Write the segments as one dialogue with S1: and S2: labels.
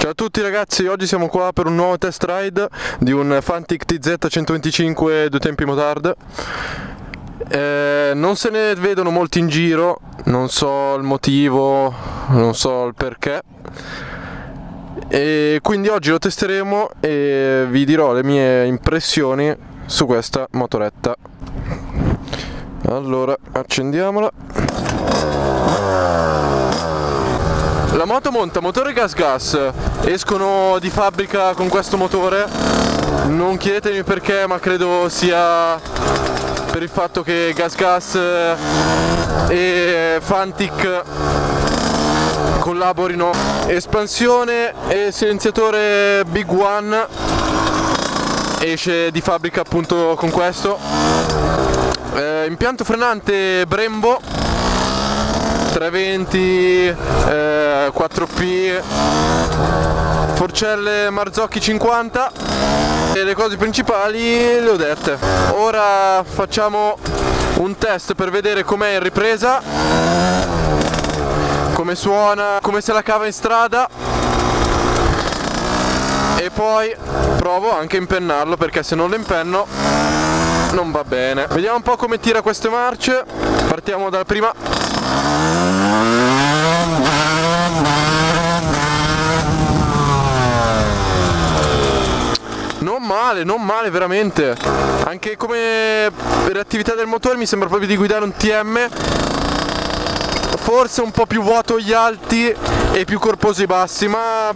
S1: Ciao a tutti ragazzi, oggi siamo qua per un nuovo test ride di un Fantic TZ125 due tempi motard. Non se ne vedono molti in giro, non so il motivo, non so il perché, e quindi oggi lo testeremo e vi dirò le mie impressioni su questa motoretta. Allora, accendiamola. La moto monta motore gas, escono di fabbrica con questo motore, non chiedetemi perché, ma credo sia per il fatto che gas e Fantic collaborino. Espansione e silenziatore Big One, esce di fabbrica appunto con questo. Impianto frenante Brembo 320, 4P, forcelle Marzocchi 50 e le cose principali le ho dette. Ora facciamo un test per vedere com'è in ripresa, come suona, come se la cava in strada, e poi provo anche a impennarlo, perché se non lo impenno non va bene. Vediamo un po' come tira queste marce. Partiamo dalla prima. Non male veramente. Anche come reattività del motore mi sembra proprio di guidare un TM, forse un po' più vuoto gli alti e più corposo i bassi, ma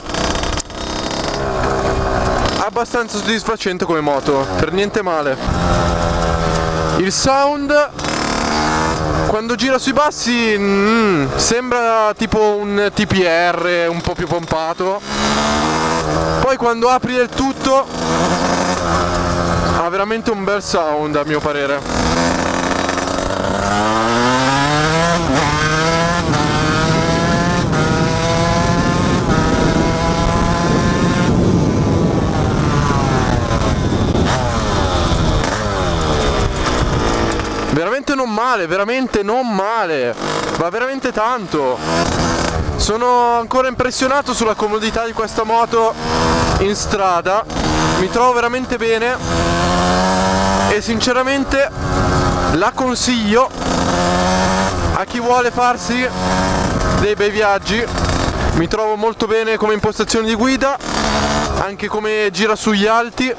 S1: abbastanza soddisfacente come moto, per niente male. Il sound quando gira sui bassi sembra tipo un TPR un po' più pompato, poi quando apri del tutto ha veramente un bel sound a mio parere. Veramente non male, va veramente tanto. Sono ancora impressionato sulla comodità di questa moto in strada, mi trovo veramente bene e sinceramente la consiglio a chi vuole farsi dei bei viaggi. Mi trovo molto bene come impostazione di guida, anche come gira sugli alti,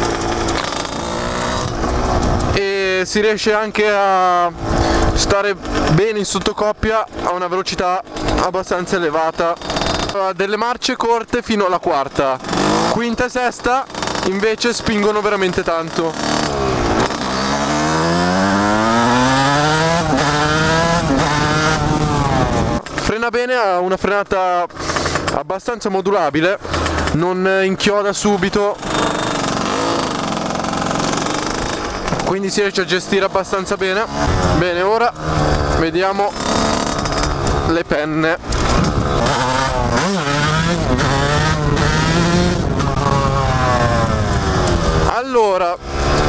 S1: e si riesce anche a stare bene in sottocoppia a una velocità abbastanza elevata. Delle marce corte fino alla quarta, quinta e sesta invece spingono veramente tanto. Frena bene, ha una frenata abbastanza modulabile, non inchioda subito, quindi si riesce a gestire abbastanza bene. Bene, ora vediamo le penne. Allora,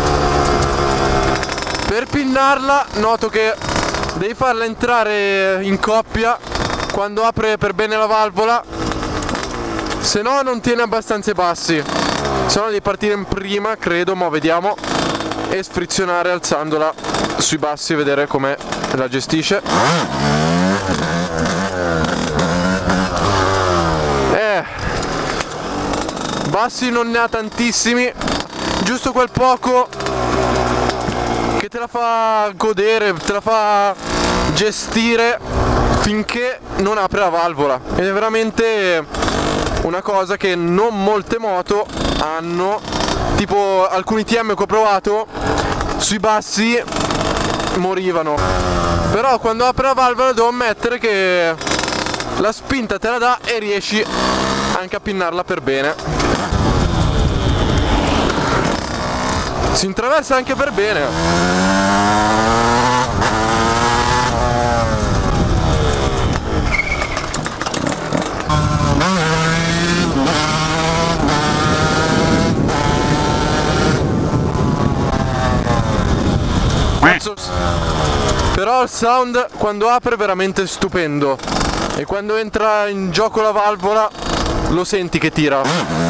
S1: per pinnarla noto che devi farla entrare in coppia quando apre per bene la valvola, se no non tiene abbastanza i bassi, se no devi partire in prima, credo, ma vediamo, e sfrizionare alzandola sui bassi e vedere come la gestisce. Bassi non ne ha tantissimi, giusto quel poco che te la fa godere, te la fa gestire finché non apre la valvola, ed è veramente una cosa che non molte moto hanno. Tipo alcuni TM che ho provato sui bassi morivano, però quando apre la valvola devo ammettere che la spinta te la dà e riesci anche a pinnarla per bene. Si intraversa anche per bene. Però il sound quando apre è veramente stupendo, e quando entra in gioco la valvola lo senti che tira.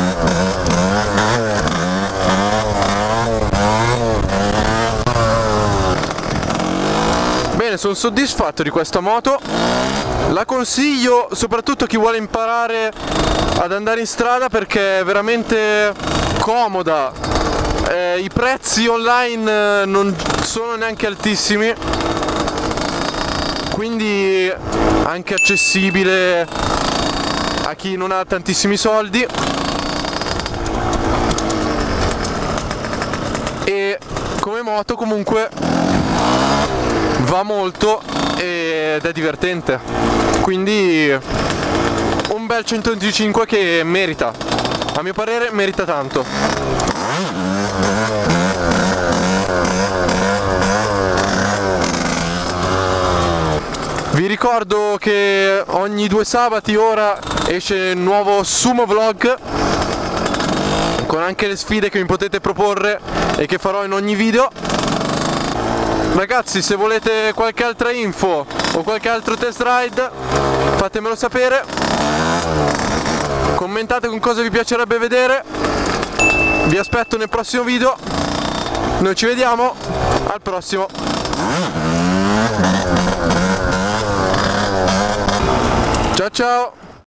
S1: Bene, sono soddisfatto di questa moto, la consiglio soprattutto a chi vuole imparare ad andare in strada perché è veramente comoda. I prezzi online non sono neanche altissimi, quindi anche accessibile a chi non ha tantissimi soldi, e come moto comunque va molto ed è divertente, quindi un bel 125 che merita, a mio parere merita tanto. Vi ricordo che ogni 2 sabati ora esce il nuovo Sumo Vlog con anche le sfide che mi potete proporre e che farò in ogni video. Ragazzi, se volete qualche altra info o qualche altro test ride fatemelo sapere, commentate con cosa vi piacerebbe vedere, vi aspetto nel prossimo video, noi ci vediamo al prossimo. Ciao ciao!